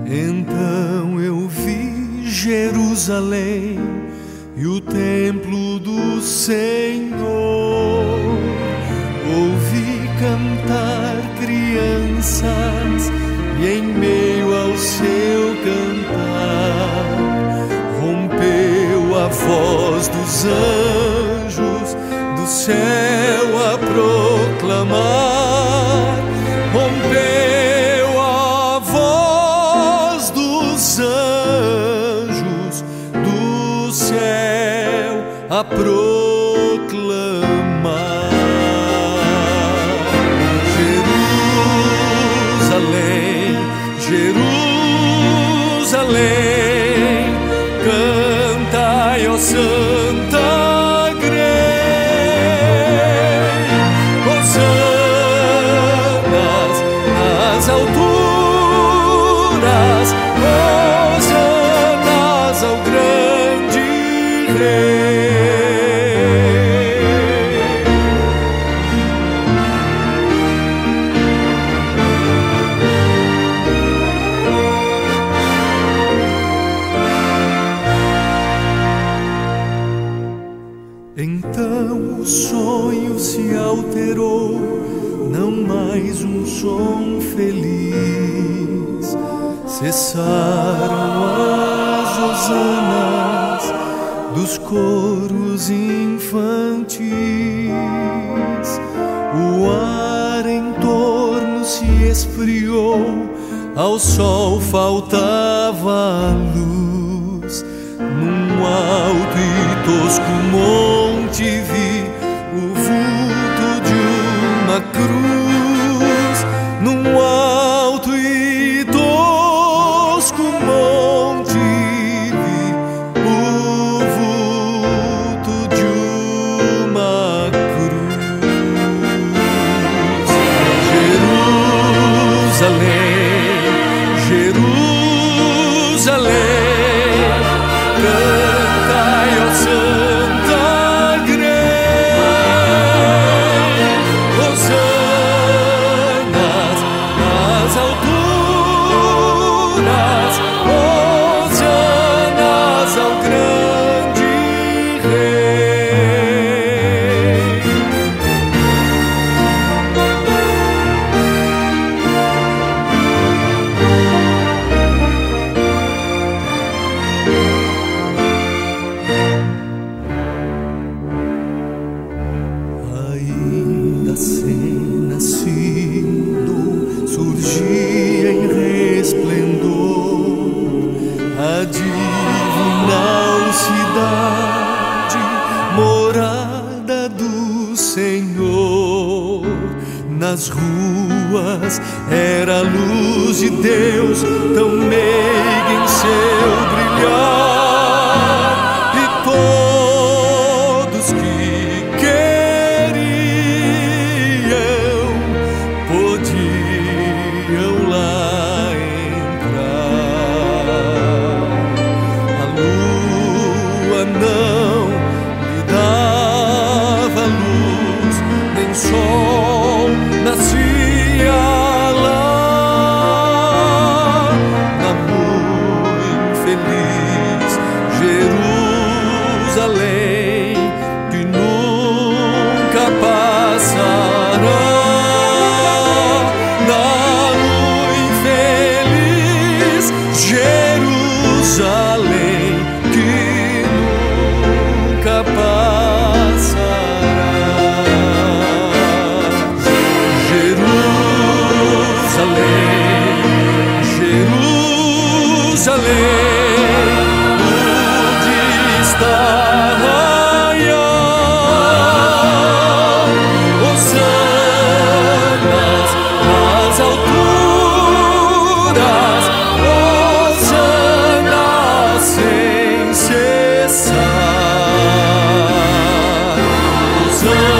Então eu vi Jerusalém e o templo do Senhor. Ouvi cantar crianças e em meio ao seu cantar rompeu a voz dos anjos do céu a proclamar. Rompeu a voz dos anjos do céu a proclamar. Jerusalém, Jerusalém, cantai, ó Santa Grey, hosanas nas alturas, hosanas ao grande Rei. Então o sonho se alterou, não mais um som feliz. Cessaram as hosanas dos coros infantis. O ar em torno se esfriou, ao sol faltava a luz. Num alto e tosco monte vi o vulto de uma cruz. Num alto e tosco monte vi o vulto de uma cruz. Jerusalém, Jerusalém, cantai, ó Santa Grey, hosanas nas alturas, hosanas ao grande Rei. Ainda sem nascido surgia em resplendor a divina cidade, morada do Senhor. Nas ruas era a luz de Deus, tão meiga em seu brilhar, e todos que podiam lá entrar. A lua não lhe dava luz, nem sol nascia lá. Na muito infeliz Jerusalém, que nunca passará. Jerusalém, que nunca passará. Jerusalém, Jerusalém, onde está Arraial? Hosanas nas alturas, sem cessar.